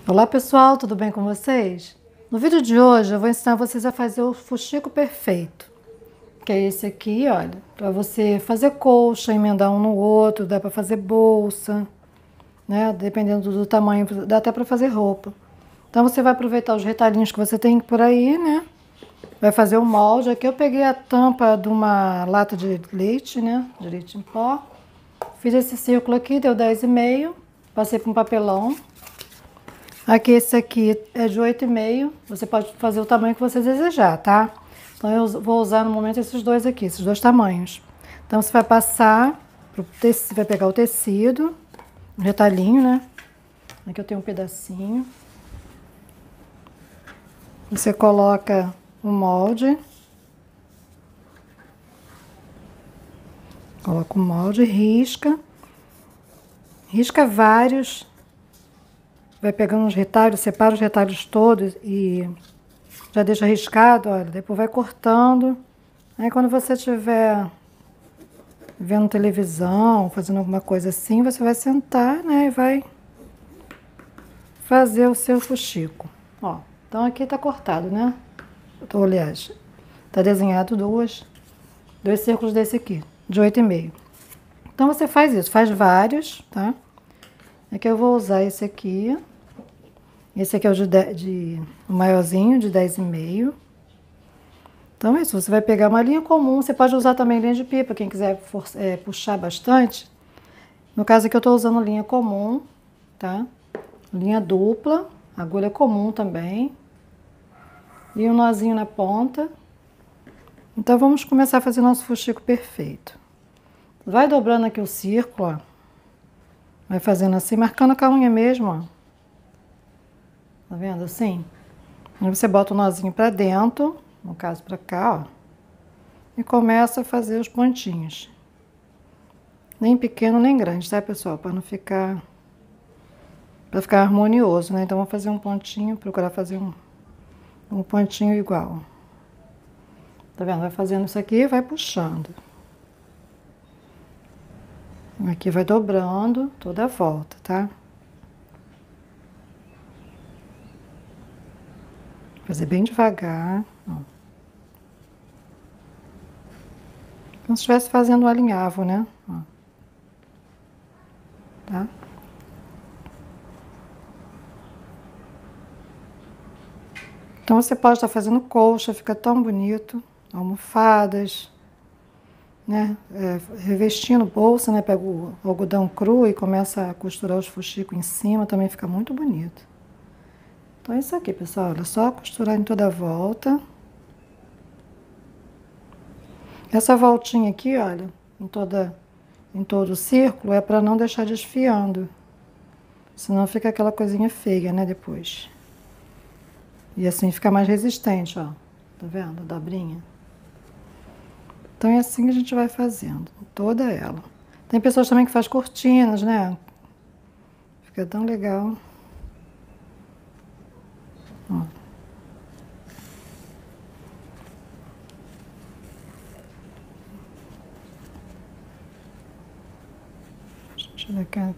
Olá pessoal, tudo bem com vocês? No vídeo de hoje eu vou ensinar vocês a fazer o fuxico perfeito, que é esse aqui, olha, para você fazer colcha, emendar um no outro, dá para fazer bolsa, né? Dependendo do tamanho, dá até para fazer roupa. Então você vai aproveitar os retalhinhos que você tem por aí, né? Vai fazer o molde. Aqui eu peguei a tampa de uma lata de leite, né? De leite em pó. Fiz esse círculo aqui, deu 10,5. Passei para um papelão. Aqui esse aqui é de 8,5. Você pode fazer o tamanho que você desejar, tá? Então eu vou usar no momento esses dois aqui, esses dois tamanhos. Então você vai passar, vai pegar o tecido, um retalhinho, né? Aqui eu tenho um pedacinho. Você coloca o molde. Coloca o molde, risca. Risca vários. Vai pegando os retalhos, separa os retalhos todos e já deixa riscado, olha. Depois vai cortando. Aí quando você estiver vendo televisão, fazendo alguma coisa assim, você vai sentar, né, e vai fazer o seu fuxico. Ó, então aqui tá cortado, né? Aliás, tá desenhado dois círculos desse aqui, de 8,5. Então você faz isso, faz vários, tá? Aqui eu vou usar esse aqui. Esse aqui é o maiorzinho, de 10,5. Então é isso, você vai pegar uma linha comum, você pode usar também linha de pipa, quem quiser puxar bastante. No caso aqui eu tô usando linha comum, tá? Linha dupla, agulha comum também. E um nozinho na ponta. Então vamos começar a fazer nosso fuxico perfeito. Vai dobrando aqui o círculo, ó. Vai fazendo assim, marcando com a unha mesmo, ó. Tá vendo assim? Aí você bota o nozinho pra dentro, no caso pra cá, ó. E começa a fazer os pontinhos. Nem pequeno, nem grande, tá, pessoal? Pra não ficar... Pra ficar harmonioso, né? Então, vou fazer um pontinho, procurar fazer um pontinho igual. Tá vendo? Vai fazendo isso aqui e vai puxando. Aqui vai dobrando toda a volta, tá? Fazer bem devagar, ó. Como se estivesse fazendo um alinhavo, né? Ó. Tá? Então você pode estar fazendo colcha, fica tão bonito. Almofadas, né? Revestindo bolsa, né? Pega o algodão cru e começa a costurar os fuxicos em cima, também fica muito bonito. Então é isso aqui, pessoal. Olha, só costurar em toda a volta. Essa voltinha aqui, olha, em todo o círculo, é para não deixar desfiando. Senão fica aquela coisinha feia, né, depois. E assim fica mais resistente, ó. Tá vendo? A dobrinha. Então é assim que a gente vai fazendo, toda ela. Tem pessoas também que faz cortinas, né? Fica tão legal. Ó. Deixa eu ver aqui.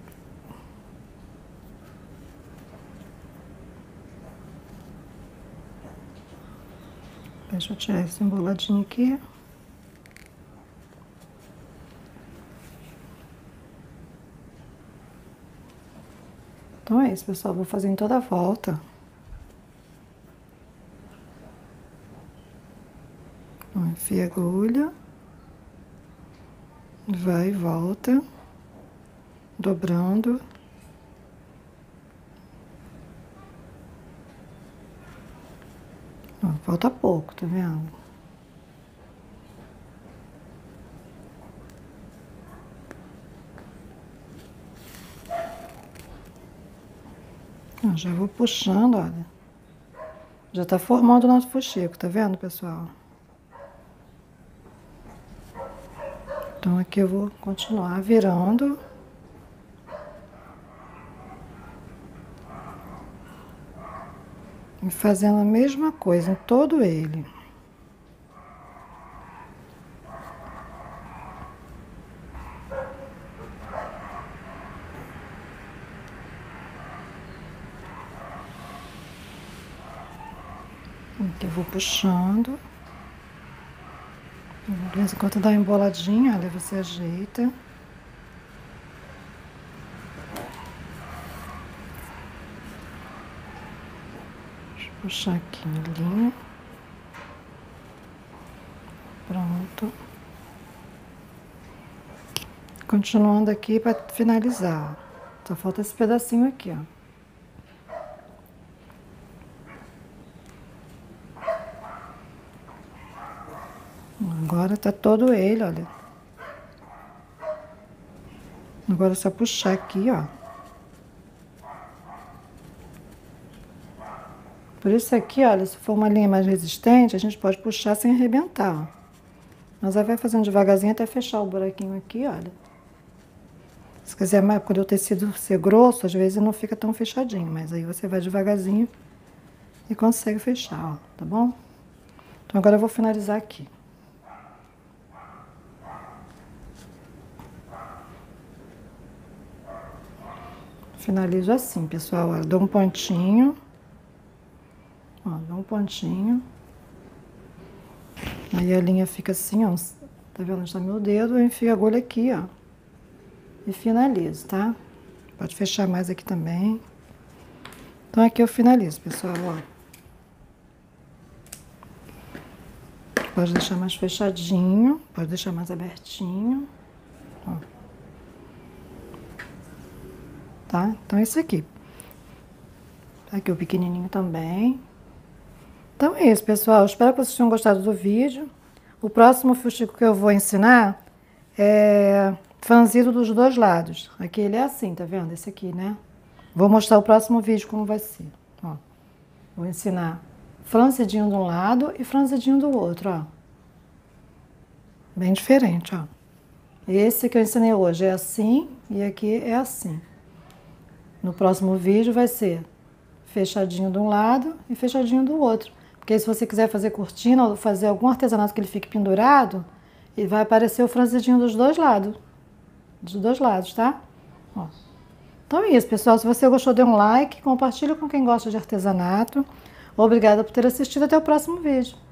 Deixa eu tirar esse emboladinho aqui. Então é isso, pessoal. Vou fazer em toda a volta. Enfia a agulha. Vai e volta. Dobrando. Ó, falta pouco, tá vendo? Ó, já vou puxando, olha. Já tá formando o nosso fuxico, tá vendo, pessoal? Então aqui eu vou continuar virando. E fazendo a mesma coisa em todo ele. Aqui eu vou puxando. De vez em quando dá uma emboladinha, olha, você ajeita. Deixa eu puxar aqui a linha. Pronto. Continuando aqui para finalizar, ó. Só falta esse pedacinho aqui, ó. Agora tá todo ele, olha. Agora é só puxar aqui, ó. Por isso aqui, olha, se for uma linha mais resistente, a gente pode puxar sem arrebentar, ó. Mas aí vai fazendo devagarzinho até fechar o buraquinho aqui, olha. Se quiser, quando o tecido ser grosso, às vezes não fica tão fechadinho, mas aí você vai devagarzinho e consegue fechar, ó, tá bom? Então agora eu vou finalizar aqui. Finalizo assim, pessoal, ó, dou um pontinho, ó, dou um pontinho, aí a linha fica assim, ó, tá vendo onde tá meu dedo? Eu enfio a agulha aqui, ó, e finalizo, tá? Pode fechar mais aqui também. Então aqui eu finalizo, pessoal, ó. Pode deixar mais fechadinho, pode deixar mais abertinho, ó. Tá? Então é isso aqui. Aqui o pequenininho também. Então é isso, pessoal. Espero que vocês tenham gostado do vídeo. O próximo fuxico que eu vou ensinar é franzido dos dois lados. Aqui ele é assim, tá vendo? Esse aqui, né? Vou mostrar o próximo vídeo como vai ser. Ó, vou ensinar franzidinho de um lado e franzidinho do outro, ó. Bem diferente, ó. Esse que eu ensinei hoje é assim e aqui é assim. No próximo vídeo vai ser fechadinho de um lado e fechadinho do outro. Porque se você quiser fazer cortina ou fazer algum artesanato que ele fique pendurado, ele vai aparecer o franzidinho dos dois lados. Dos dois lados, tá? Ó. Então é isso, pessoal. Se você gostou, dê um like, compartilha com quem gosta de artesanato. Obrigada por ter assistido. Até o próximo vídeo.